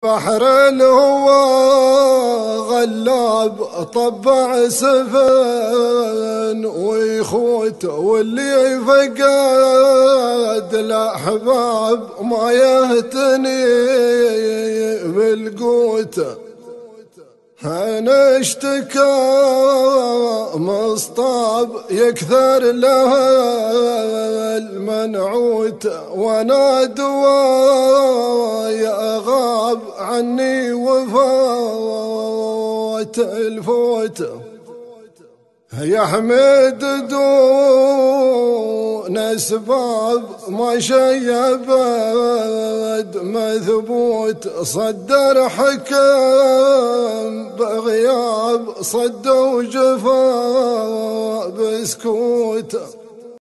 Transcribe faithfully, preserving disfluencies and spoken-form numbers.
بحر الهوى غلاب طبع سفن ويخوت، واللي فقد الأحباب ما يهتني بالقوت. أنا اشتكى مصطاب يكثر لها المنعوت، وانا دوايا غاب عني وفات الفوت. يا حميد دون اسباب ما شيبت مثبوت، صدر حكم بغياب صد وجفا بسكوت.